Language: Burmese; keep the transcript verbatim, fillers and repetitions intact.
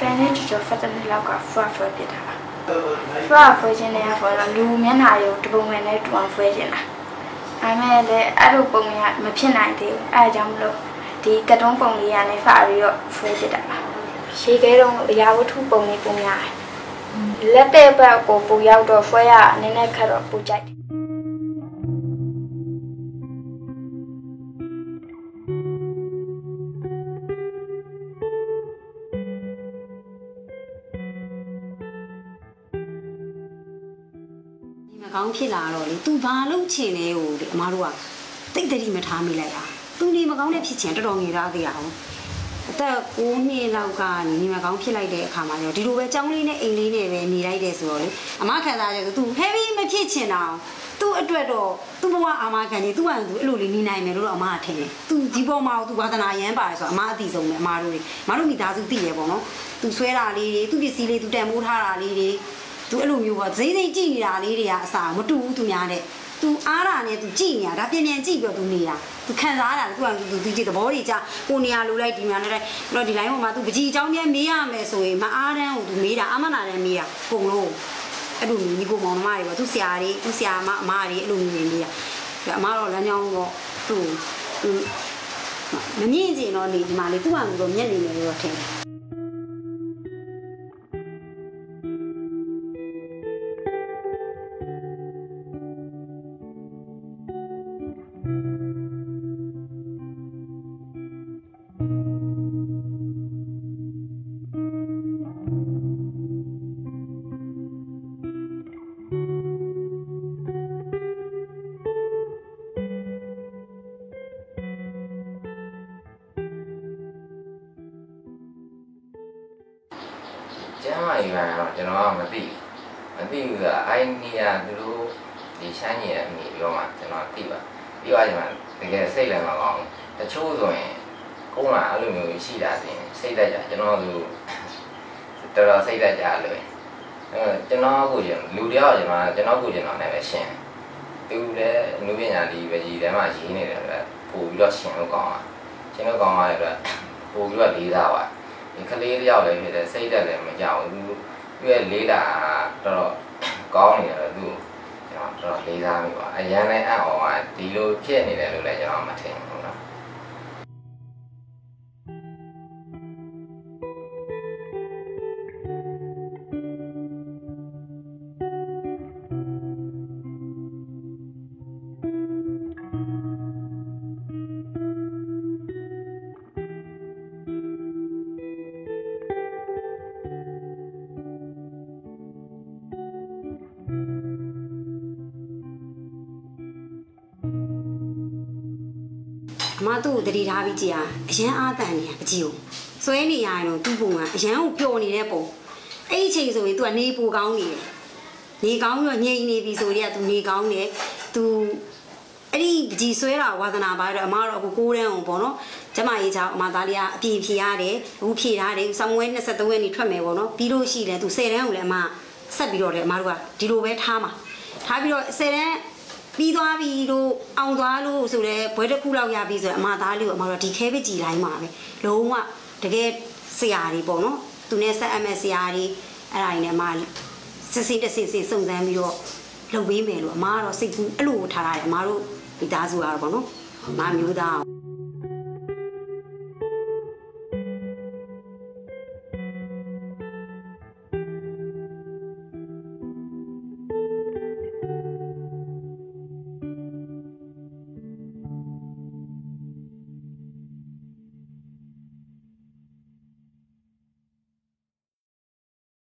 နဲ့ကျော်ဖတ်တဲ့လောက်ကဖွာဖွာပြတာပါဖွာဖွာခြင်းနဲ့ပေါ့နော်လူမျက်နှာရုပ်တပုံမှန်နဲ့တူအောင်ဖွာခြင်းလားဒါပေမဲ့လည်းအဲ့လိုပုံရမဖြစ်နိုင်သေးဘူးအဲအကြောင်းမလို့ဒီကတုံးပုံလေးရနဲ့ဖာပြီးတော့ဖွာပြတာပါရှေးကဲတော့အရာဝတ္ထုပုံလေးပုံရတယ်လက်တဲ့ဘက်ကိုပူရောက်တော့ဖွာရနည်းနည်းခက်တော့ပူကြိုက်ကောင်းဖြစ်လာတော့လေသူဘာလုပ်ချင်လဲဟိုဒီအမားတို့ကတိတ်တတိမထားမိလိုက်တာသူနေမကောင်းတဲ့ဖြစ်ချင်တော်တော်ငယ်သားသေးအောင်အသက်ကိုးနှစ်လောက်ကနေနေမကောင်းဖြစ်လိုက်တဲ့အခါမှာရောဒီလိုပဲကြောင်းလေးနဲ့အိမ်လေးနဲ့ပဲနေလိုက်တယ်ဆိုတော့လေအမခံစားရဆိုသူဟဲဗီမဖြစ်ချင်တာသူ့အတွက်တော့သူ့ဘဝအာမခံနေသူ့ဟာသူအဲ့လိုလေးနေနိုင်မယ်လို့တော့အမကထင်တယ်သူဒီပေါ်မှာသူဝါသနာရမ်းပါတယ်ဆိုတော့အမအသိဆုံးပဲအမတို့တွေအမတို့မိသားစုသိရပေါ့နော်သူဆွဲတာလေးတွေသူပစ္စည်းလေးသူတန်ဖိုးထားတာလေးတွေသူအဲ့လိုမျိုးပေါ့ဈေးစိမ့်ကြည့်နေတာလေးတွေကအစားမတူဘူးသူများတဲ့သူအားတာနဲ့သူကြည့်နေတာဒါပြန်ပြန်ကြည့်ပြီးတော့သူနေတာသူခံစားတာသူကသူသူကြည့်သဘောတွေကြကိုနေရာလိုလိုက်ဒီများနဲ့လိုက်ပြီးတော့ဒီလိုင်းပေါ်မှာသူပကြီးအကြောင်းပြန်မေးရမယ်ဆိုရင်မအားတန်းကိုသူမေးတာအမနာတန်းမေးတာပုံလို့အဲ့လိုမျိုးညီကိုမောင်နှမတွေပေါ့သူဆရာတွေသူဆရာမအမတွေအဲ့လိုမျိုးတွေမေးတာအမတော့လမ်းကြောင်းတော့သူမမြင်ချင်တော့နေဒီမှာလေသူ့ဟာသူတော့မျက်နေတယ်လို့ထင်တယ်ကျမ်းမာရေးကတော့ကျွန်တော်ကမသိမသိဘူးကအိုင်နီယာသူတို့ဒီရှမ်းကြီးအမိပြောမှကျွန်တော်သိပါပြီးတော့ကျွန်တော်တကယ်စိတ်လည်းမကောင်းတချို့ဆိုရင်ကိုယ်ကအဲ့လိုမျိုးရှိတာတင်စိတ်သက်ကြကျွန်တော်သူတော်တော်စိတ်သက်ကြလို့အဲကျွန်တော်ကိုကျွန်လူတယောက်ကျွန်တော်ကျွန်တော်ကိုကျွန်တော်လည်းပဲရှင်းသူလည်းအမှုပညာဒီပဲကြီးထဲမှာရေးနေတယ်ပဲပို့ပြီးတော့ရှင်းလို့ကောင်းတာရှင်းလို့ကောင်းရတဲ့အတွက်ပို့ပြီးတော့လေးစားပါဒီကလေးတယောက်လည်းဖြစ်တယ်စိတ်သက်လည်းမကြောက်ဘူးသူရဲ့လေးတာတော်တော်ကောင်းနေတယ်သူကျွန်တော်တော်လေးစားမိပါအရန်လည်းအံ့ဩပါဒီလိုဖြစ်နေတယ်လို့လည်းကျွန်တော်မထင်ဘူးနော်အမသူ့ကိုတတိထားပြီးကြည်အားအရန်အားတန်နေပကြီးကိုဆွဲနေရရင်တော့သူ့ပုံကအရန်ကိုပျော်နေတဲ့ပုံအဲ့ဒီချိန်ဆိုရင် तू ကနေပူကောင်းနေတယ်နေကောင်းပြီးတော့ငြိမ်နေပြီဆိုရင် तू နေကောင်းတယ် तू အဲ့ဒီပကြီးဆွဲတာဝါသနာပါတော့အမတော့အခုကိုးတန်းအောင်ပေါ့နော်ကျမကြီးချောင်းအမသားလေးကအပြေဖြေရတယ်အခုဖြေထားတယ်ဆောင်းဝဲ၂၃ရက်နေထွက်မယ်ပေါ့နော်ပြီးလို့ရှိတယ် तू ၁၀တန်းကိုလည်းအမဆက်ပြီးတော့တယ်အမတို့ကဒီလိုပဲထားမှာထားပြီးတော့၁၀တန်းပြီးသွားပြီလို့အောင်သွားလို့ဆိုတော့ဘွဲတစ်ခုလောက်ရပြီဆိုတော့အမသားလေးကိုအမတို့ဒီခဲပကြီးလိုက်မှာပဲလုံးဝတကယ်ဆရာကြီးပေါ့နော်သူနဲ့ဆက်အမဆရာကြီးအဲ့ဒါကြီးနဲ့အမစစ်စစ်တစစ်စစ်စုံစမ်းပြီးတော့လုပ်ပေးမယ်လို့အမကတော့စိတ်ကူးအဲ့လိုထားရတယ်အမတို့မိသားစုကတော့ပေါ့နော်အမမျိုးသား